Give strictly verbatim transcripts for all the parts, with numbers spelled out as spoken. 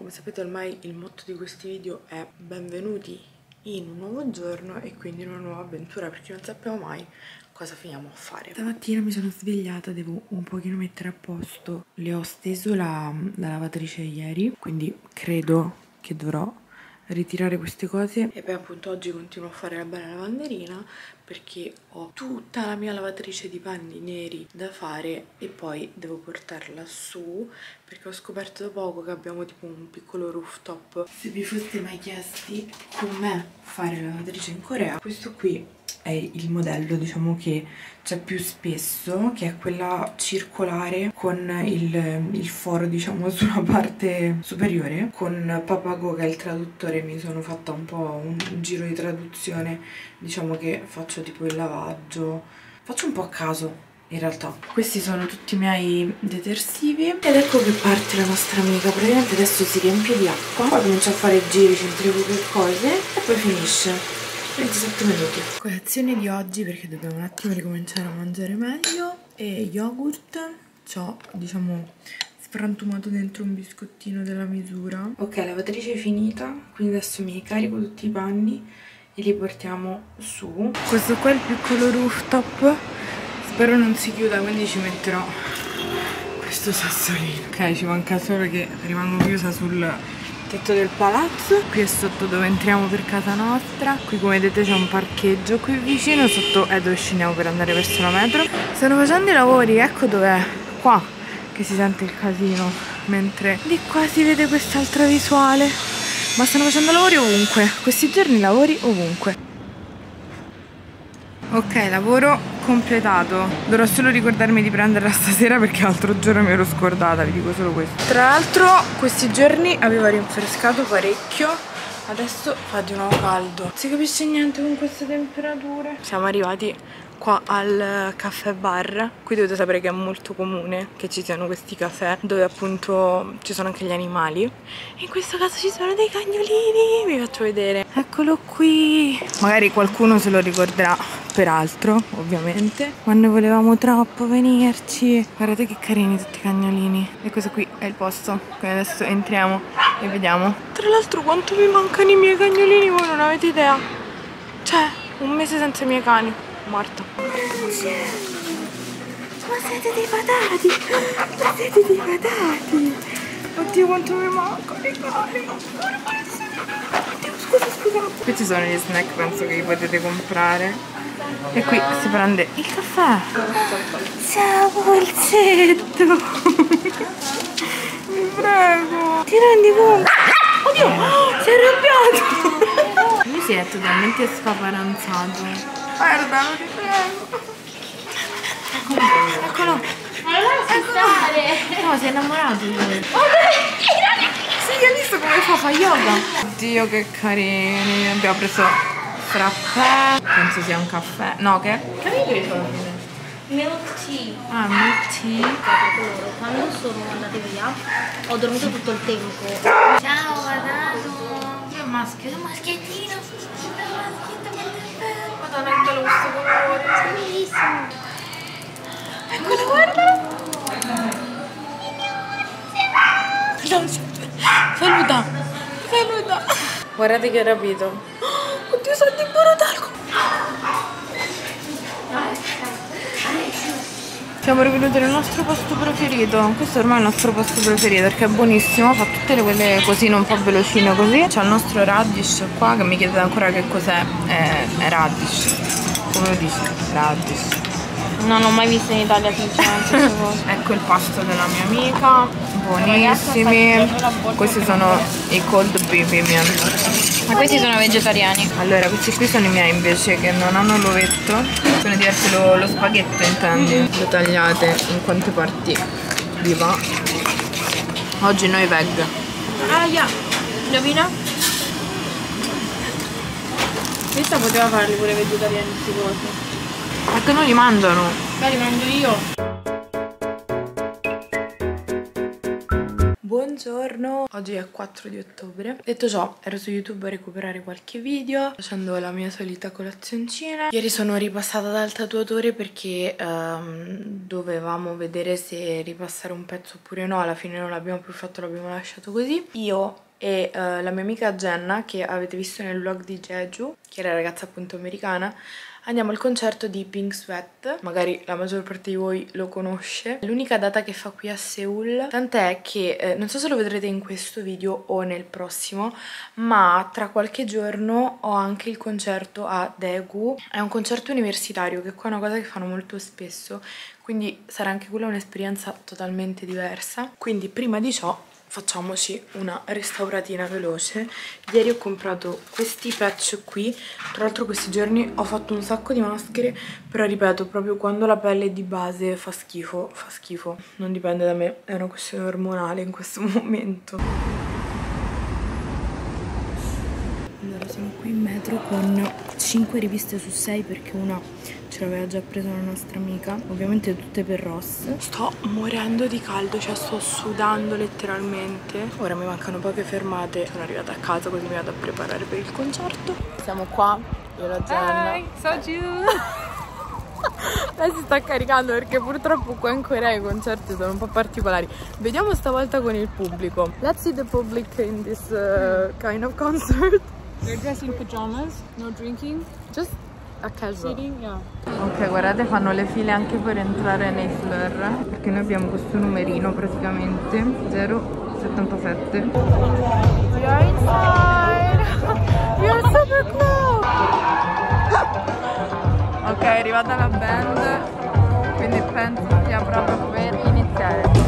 come sapete ormai il motto di questi video è benvenuti in un nuovo giorno e quindi in una nuova avventura, perché non sappiamo mai cosa finiamo a fare. Stamattina mi sono svegliata, devo un pochino mettere a posto. Le ho steso la, la lavatrice ieri, quindi credo che dovrò ritirare queste cose. E poi appunto oggi continuo a fare la bella lavanderina perché ho tutta la mia lavatrice di panni neri da fare e poi devo portarla su perché ho scoperto da poco che abbiamo tipo un piccolo rooftop. Se vi foste mai chiesti com'è fare la lavatrice in Corea, questo qui è il modello, diciamo, che c'è più spesso, che è quella circolare con il, il foro, diciamo, sulla parte superiore. Con Papago, che è il traduttore, mi sono fatta un po' un, un giro di traduzione. Diciamo che faccio tipo il lavaggio, faccio un po' a caso in realtà. Questi sono tutti i miei detersivi ed ecco che parte la nostra amica. Praticamente adesso si riempie di acqua, poi comincia a fare giri, centrifughe e cose e poi finisce. ventisette minuti. Colazione di oggi, perché dobbiamo un attimo ricominciare a mangiare meglio. E yogurt, c'ho diciamo frantumato dentro un biscottino della misura. Ok, lavatrice finita, quindi adesso mi carico tutti i panni e li portiamo su. Questo qua è il piccolo rooftop, spero non si chiuda, quindi ci metterò questo sassolino. Ok, ci manca solo che rimango chiusa sul tetto del palazzo. Qui è sotto dove entriamo per casa nostra. Qui come vedete c'è un parcheggio qui vicino, sotto è dove scendiamo per andare verso la metro. Stanno facendo i lavori, ecco dov'è, qua che si sente il casino, mentre di qua si vede quest'altra visuale. Ma stanno facendo lavori ovunque, questi giorni lavori ovunque. Ok, lavoro completato. Dovrò solo ricordarmi di prenderla stasera perché l'altro giorno mi ero scordata, vi dico solo questo. Tra l'altro questi giorni aveva rinfrescato parecchio, adesso fa di nuovo caldo. Non si capisce niente con queste temperature. Siamo arrivati qua al caffè bar. Qui dovete sapere che è molto comune che ci siano questi caffè dove appunto ci sono anche gli animali. In questo caso ci sono dei cagnolini, vi faccio vedere. Eccolo qui. Magari qualcuno se lo ricorderà, peraltro, ovviamente. Ma noi volevamo troppo venirci. Guardate che carini tutti i cagnolini. E questo qui è il posto. Quindi adesso entriamo e vediamo. Tra l'altro quanto mi mancano i miei cagnolini, voi non avete idea. Cioè, un mese senza i miei cani. Morto. Ma siete dei patati! Ma siete dei patati! Oddio quanto mi mancano i cani! Oddio, scusa, scusa! Questi sono gli snack, penso che li potete comprare. E qui si prende il caffè. Ciao polsetto! Mi prego! Ti rendi conto? Oddio! Si è arrabbiato! Mi si è totalmente spaparanzato. Guarda, non ti prego. Eccolo, eccolo. Ma non si stare. No, si è innamorato di lui. Sì, hai visto come fa? Fa yoga. Oddio, che carini. Abbiamo preso frappè. Penso sia un caffè. No, che? Che avevi preso alla fine? Milk tea. Ah, milk tea. Loro, quando sono andate via, ho dormito tutto il tempo. Ciao, guardate. Che maschio, che maschiettino. Madonna, che bello questo colore. Bellissimo. Eccolo, guarda. Saluta. Saluta. Guardate che rapito. Oddio, sono di Borotalco. Siamo rivenuti nel nostro posto preferito. Questo ormai è il nostro posto preferito perché è buonissimo. Fa tutte le quelle cosine un po' velocine così. C'è il nostro radish qua che mi chiedete ancora che cos'è. È, è radish. Come lo dici? Radish. Non ho mai visto in Italia sinceramente queste cose. Ecco il pasto della mia amica. Buonissimi. Questi sono i cold beef mian. Ma questi sono vegetariani. Allora, questi qui sono i miei invece che non hanno l'ovetto. Sono diversi, lo, lo spaghetto intendi. Mm. Lo tagliate in quante parti vi va. Oggi noi veg. Ah, yeah. Indovina? Questa poteva farli pure vegetariani questi cose. Perché non li mangiano? Beh, li mangio io. buongiorno. Oggi è quattro di ottobre. Detto ciò, ero su YouTube a recuperare qualche video facendo la mia solita colazioncina. Ieri sono ripassata dal tatuatore perché um, dovevamo vedere se ripassare un pezzo oppure no. Alla fine non l'abbiamo più fatto, l'abbiamo lasciato così. Io e uh, la mia amica Jenna, che avete visto nel vlog di Jeju, che è la ragazza appunto americana, andiamo al concerto di Pink Sweat. Magari la maggior parte di voi lo conosce. L'unica data che fa qui a Seoul, tant'è che eh, non so se lo vedrete in questo video o nel prossimo, ma tra qualche giorno ho anche il concerto a Daegu. È un concerto universitario, che qua è una cosa che fanno molto spesso, quindi sarà anche quella un'esperienza totalmente diversa. Quindi prima di ciò facciamoci una restauratina veloce. Ieri ho comprato questi patch qui. Tra l'altro questi giorni ho fatto un sacco di maschere, però ripeto, proprio quando la pelle di base fa schifo, fa schifo. Non dipende da me, è una questione ormonale in questo momento. Allora siamo qui in metro con cinque riviste su sei perché una ce l'aveva già presa una nostra amica, ovviamente tutte per Ross. Sto morendo di caldo, cioè sto sudando letteralmente. Ora mi mancano poche fermate, sono arrivata a casa così mi vado a preparare per il concerto. Siamo qua, io e la Jenna. Hi, Soju! Lei si sta caricando perché purtroppo qua in Corea i concerti sono un po' particolari. Vediamo stavolta con il pubblico. Let's see the public in this uh, kind of concert. They're dressed in pajamas, no drinking, Just a casual. sitting, yeah. Ok, guardate, fanno le file anche per entrare nei Fleur, perché noi abbiamo questo numerino praticamente zero settantasette. We are inside. We are super close. Ok, è arrivata la band, quindi penso sia proprio per iniziare.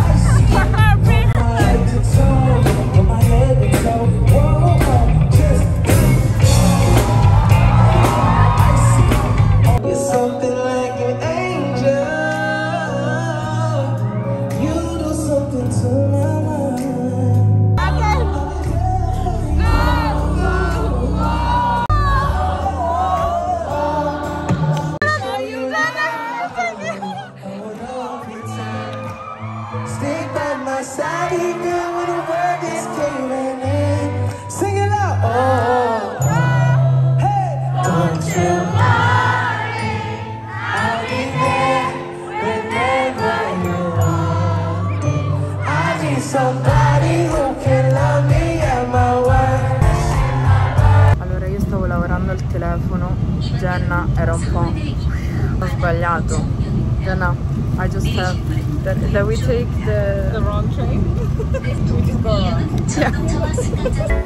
Allora io stavo lavorando al telefono, Jenna era un po'... ho sbagliato. Jenna, I just have that, that we take the... The wrong train? We just go wrong. Yeah.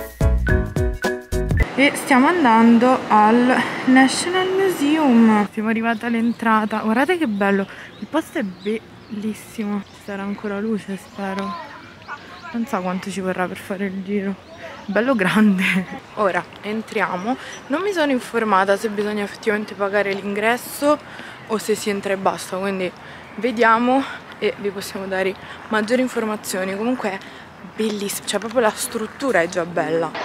E stiamo andando al National Museum. Siamo arrivati all'entrata. Guardate che bello, il posto è bellissimo. Ci sarà ancora luce, spero. Non so quanto ci vorrà per fare il giro. Bello grande. Ora entriamo. Non mi sono informata se bisogna effettivamente pagare l'ingresso o se si entra e basta, quindi vediamo e vi possiamo dare maggiori informazioni. Comunque è bellissimo, cioè proprio la struttura è già bella.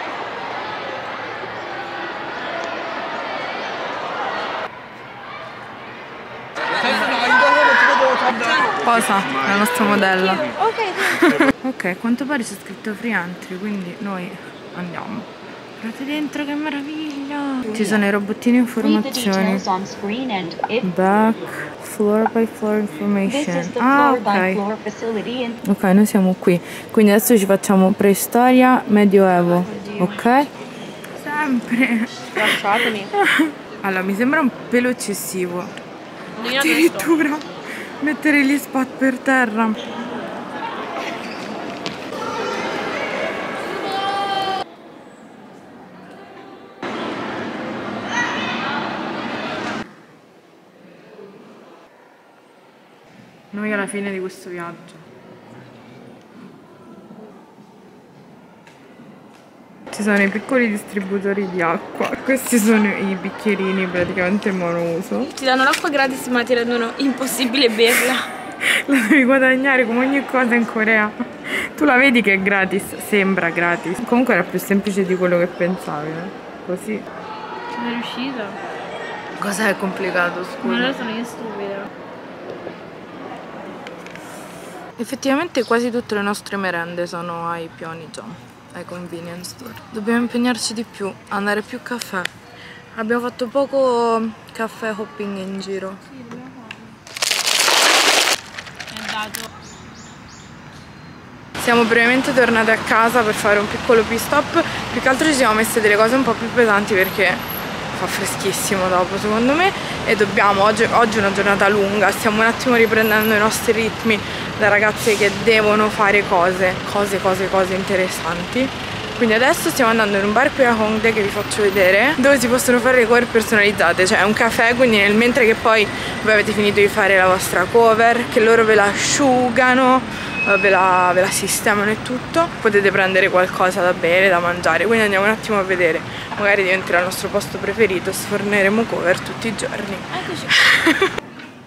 Cosa? La nostra modella. Ok. Ok, a quanto pare c'è scritto free entry, quindi noi andiamo. Guardate dentro che meraviglia! Ci sono i robottini informazioni. Back, floor by floor information. Ah, ok. Ok, noi siamo qui. Quindi adesso ci facciamo preistoria, medioevo. Ok? Sempre. Lasciatemi. Allora, mi sembra un pelo eccessivo. Addirittura mettere gli spot per terra. Noi alla fine di questo viaggio. Ci sono i piccoli distributori di acqua. Questi sono i bicchierini praticamente monouso. Ti danno l'acqua gratis ma ti rendono impossibile berla. La devi guadagnare come ogni cosa in Corea. Tu la vedi che è gratis, sembra gratis. Comunque era più semplice di quello che pensavi, eh? Così. Non è riuscita. Cosa è complicato, scusa? Ma allora sono io stupida. Effettivamente quasi tutte le nostre merende sono ai Peony Jam, ai convenience store. Dobbiamo impegnarci di più, andare più caffè. Abbiamo fatto poco caffè hopping in giro. Sì, dobbiamo farlo. È dato. Siamo brevemente tornate a casa per fare un piccolo pit stop. Più che altro ci siamo messe delle cose un po' più pesanti perché fa freschissimo dopo secondo me. E dobbiamo, oggi, oggi è una giornata lunga, stiamo un attimo riprendendo i nostri ritmi da ragazze che devono fare cose, cose, cose, cose interessanti. Quindi adesso stiamo andando in un bar qui a Hongdae che vi faccio vedere, dove si possono fare le cover personalizzate, cioè è un caffè, quindi nel mentre che poi voi avete finito di fare la vostra cover, che loro ve la asciugano, ve la, ve la sistemano e tutto, potete prendere qualcosa da bere, da mangiare. Quindi andiamo un attimo a vedere, magari diventerà il nostro posto preferito, sforneremo cover tutti i giorni. Eccoci.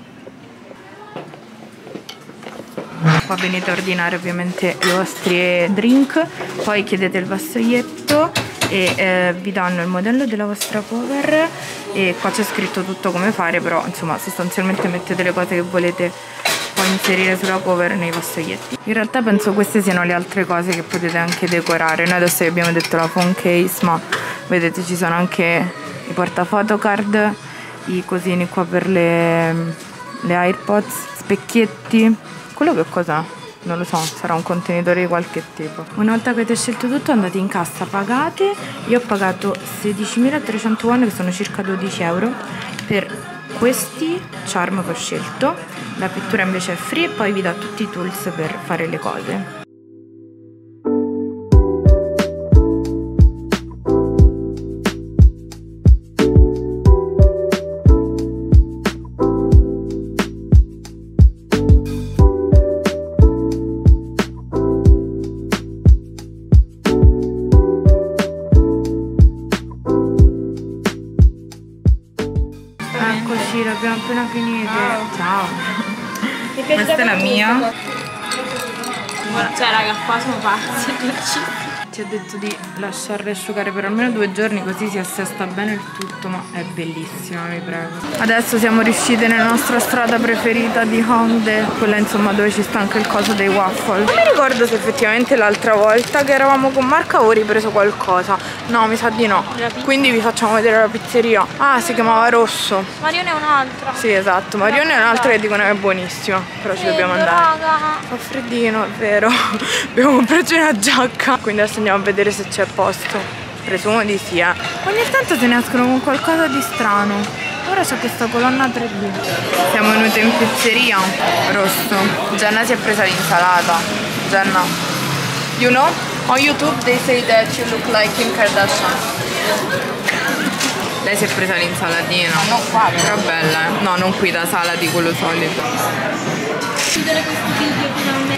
Qua venite a ordinare ovviamente i vostri drink, poi chiedete il vassoietto e eh, vi danno il modello della vostra cover e qua c'è scritto tutto come fare, però insomma sostanzialmente mettete le cose che volete poi inserire sulla cover nei vassoietti. In realtà penso queste siano le altre cose che potete anche decorare. Noi adesso vi abbiamo detto la phone case, ma vedete ci sono anche i portafotocard, i cosini qua per le, le AirPods, specchietti. Quello che cos'è? Non lo so, sarà un contenitore di qualche tipo. Una volta che avete scelto tutto andate in cassa, pagate. Io ho pagato sedicimilatrecento won, che sono circa dodici euro, per questi charm che ho scelto. La pittura invece è free e poi vi dà tutti i tools per fare le cose. Eccoci, l'abbiamo appena finito. Ciao. Questa è la mia. Cioè raga, qua sono pazzi. Ci ha detto di lasciarle asciugare per almeno due giorni così si assesta bene il tutto, ma è bellissima, vi prego. Adesso siamo riuscite nella nostra strada preferita di Hongdae, quella insomma dove ci sta anche il coso dei waffle. Non mi ricordo se effettivamente l'altra volta che eravamo con Marco avevo ripreso qualcosa. No, mi sa di no. Quindi vi facciamo vedere la pizzeria. Ah, si chiamava Rosso. Marione è un'altra. Sì, esatto, Marione è un'altra che dicono che è buonissima, però ci dobbiamo andare. Raga. Fa freddino, è vero. Abbiamo comprato una giacca, quindi adesso andiamo a vedere se c'è posto. Presumo di sì, eh. Ogni tanto se ne escono con qualcosa di strano. Ora c'è questa colonna tre D. Siamo venute in pizzeria. Rosso. Gianna si è presa l'insalata. Gianna, you know, on YouTube they say that you look like Kim Kardashian. Lei si è presa l'insalatina. No, qua. Però bella, eh. No, non qui da sala di quello solito. Chiudere questo video finalmente.